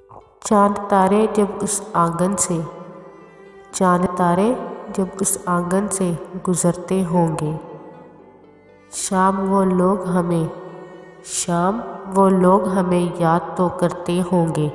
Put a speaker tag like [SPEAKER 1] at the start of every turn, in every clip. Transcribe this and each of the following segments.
[SPEAKER 1] چاند تارے جب اس آنگن سے، چاند تارے جب اس آنگن سے گزرتے ہوں گے، شام وہ لوگ ہمیں یاد تو کرتے ہوں گے۔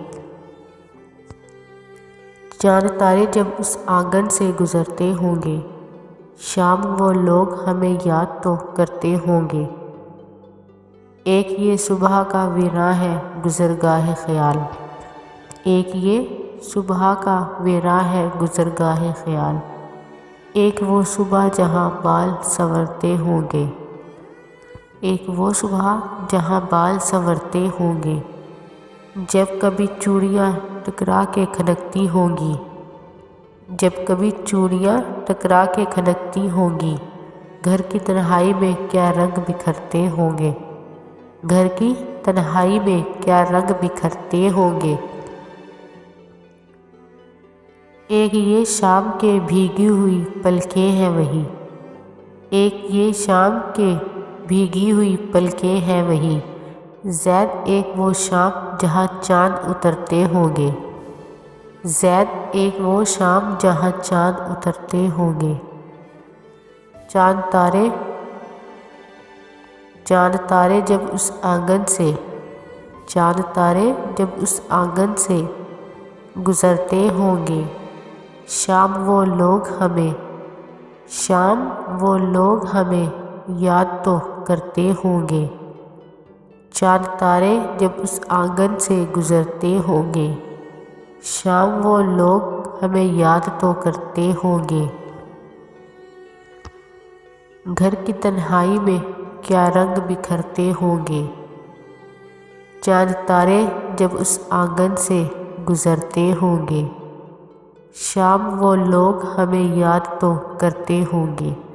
[SPEAKER 1] چاند تارے جب اس آنگن سے گزرتے ہوں گے، شام وہ لوگ ہمیں یاد تو کرتے ہوں گے۔ ایک یہ صبح کا ویراں ہے گزرگاہ خیال، ایک یہ صبح کا ویراں ہے گزرگاہ خیال، ایک وہ صبح جہاں بال سنورتے ہوں گے، ایک وہ صبح جہاں بال سنورتے ہوں گے، جب کبھی چوڑیاں ٹکرا کے کھنکتی ہوں گی، جب کبھی چوڑیاں ٹکرا کے کھنکتی ہوں گی، گھر کی تنہائی میں کیا رنگ بکھرتے ہوں گے، گھر کی تنہائی میں کیا رنگ بکھرتے ہوں گے۔ ایک یہ شام کے بھیگی ہوئی پلکیں ہیں وہیں، ایک یہ شام کے بھیگی ہوئی پلکیں ہیں وہیں، زید ایک وہ شام جہاں چاند اترتے ہوں گے، زید ایک وہ شام جہاں چاند اترتے ہوں گے۔ چاند تارے جب اس آنگن سے، چاند تارے جب اس آنگن سے گزرتے ہوں گے، شام وہ لوگ ہمیں یاد تو کرتے ہوں گے۔ چاند تارے جب اس آنگن سے گزرتے ہوں گے، شام وہ لوگ ہمیں یاد تو کرتے ہوں گے۔ گھر کی تنہائی میں کیا رنگ بکھرتے ہوں گے، چاند تارے جب اس آنگن سے گزرتے ہوں گے، شام وہ لوگ ہمیں یاد تو کرتے ہوں گے۔